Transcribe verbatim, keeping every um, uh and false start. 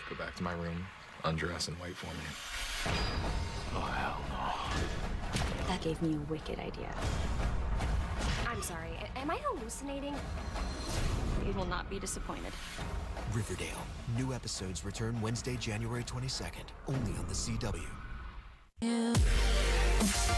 Go back to my room, undress, and wait for me. Oh, hell no. That gave me a wicked idea. I'm sorry, a- am I hallucinating? You will not be disappointed. Riverdale. New episodes return Wednesday, January twenty-second, only on the C W.